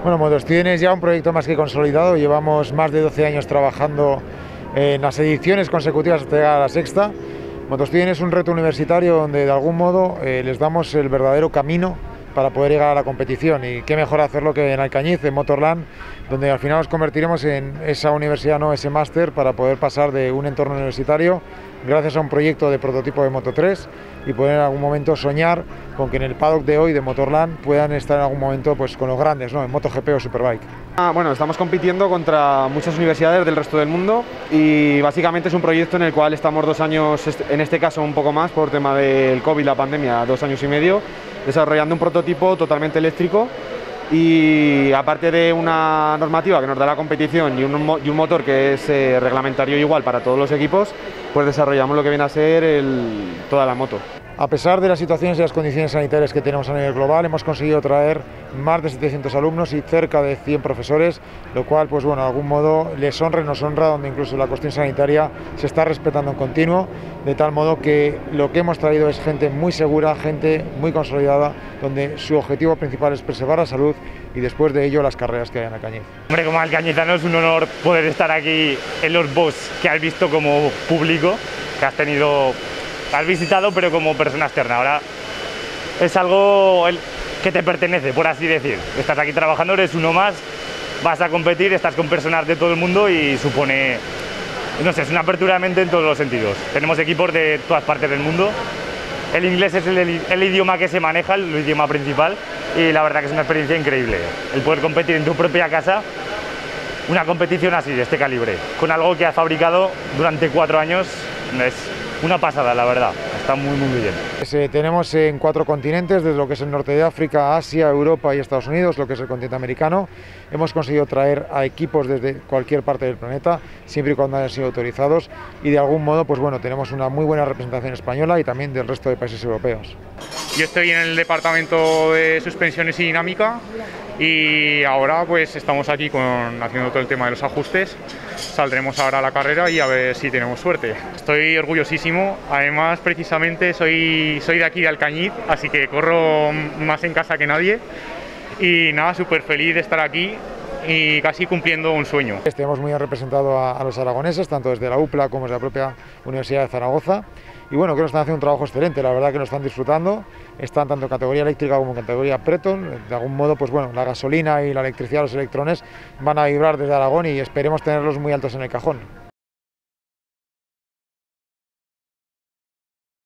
Bueno, Motostudent es ya un proyecto más que consolidado, llevamos más de 12 años trabajando en las ediciones consecutivas hasta llegar a la sexta. Motostudent es un reto universitario donde de algún modo les damos el verdadero camino para poder llegar a la competición, y qué mejor hacerlo que en Alcañiz, en Motorland, donde al final nos convertiremos en esa universidad, no ese máster, para poder pasar de un entorno universitario gracias a un proyecto de prototipo de Moto 3 y poder en algún momento soñar con que en el paddock de hoy de Motorland puedan estar en algún momento pues con los grandes, ¿no? En MotoGP o Superbike. Bueno, estamos compitiendo contra muchas universidades del resto del mundo y básicamente es un proyecto en el cual estamos 2 años, en este caso un poco más por tema del COVID, la pandemia, 2 años y medio, desarrollando un prototipo totalmente eléctrico. Y aparte de una normativa que nos da la competición y un motor que es reglamentario igual para todos los equipos, pues desarrollamos lo que viene a ser toda la moto. A pesar de las situaciones y las condiciones sanitarias que tenemos a nivel global, hemos conseguido traer más de 700 alumnos y cerca de 100 profesores, lo cual, pues bueno, de algún modo les honra y nos honra, donde incluso la cuestión sanitaria se está respetando en continuo, de tal modo que lo que hemos traído es gente muy segura, gente muy consolidada, donde su objetivo principal es preservar la salud y después de ello las carreras que hay en Alcañiz. Hombre, como alcañizano es un honor poder estar aquí en los box que has visto como público, que has visitado, pero como persona externa. Ahora es algo que te pertenece, por así decir. Estás aquí trabajando, eres uno más, vas a competir, estás con personas de todo el mundo y supone, no sé, es una apertura de mente en todos los sentidos. Tenemos equipos de todas partes del mundo. El inglés es el idioma que se maneja, el idioma principal, y la verdad que es una experiencia increíble. El poder competir en tu propia casa, una competición así, de este calibre, con algo que has fabricado durante 4 años, es una pasada, la verdad. Está muy bien. Tenemos en 4 continentes, desde lo que es el norte de África, Asia, Europa y Estados Unidos, lo que es el continente americano. Hemos conseguido traer a equipos desde cualquier parte del planeta, siempre y cuando hayan sido autorizados, y de algún modo, pues bueno, tenemos una muy buena representación española y también del resto de países europeos. Yo estoy en el departamento de suspensiones y dinámica y ahora pues estamos aquí haciendo todo el tema de los ajustes. Saldremos ahora a la carrera y a ver si tenemos suerte. Estoy orgullosísimo, además precisamente soy de aquí de Alcañiz, así que corro más en casa que nadie y nada, súper feliz de estar aquí y casi cumpliendo un sueño. Hemos muy bien representado a los aragoneses, tanto desde la UPLA como desde la propia Universidad de Zaragoza. Y bueno, creo que están haciendo un trabajo excelente, la verdad que lo están disfrutando, están tanto en categoría eléctrica como en categoría Preton. De algún modo, pues bueno, la gasolina y la electricidad, los electrones van a vibrar desde Aragón y esperemos tenerlos muy altos en el cajón.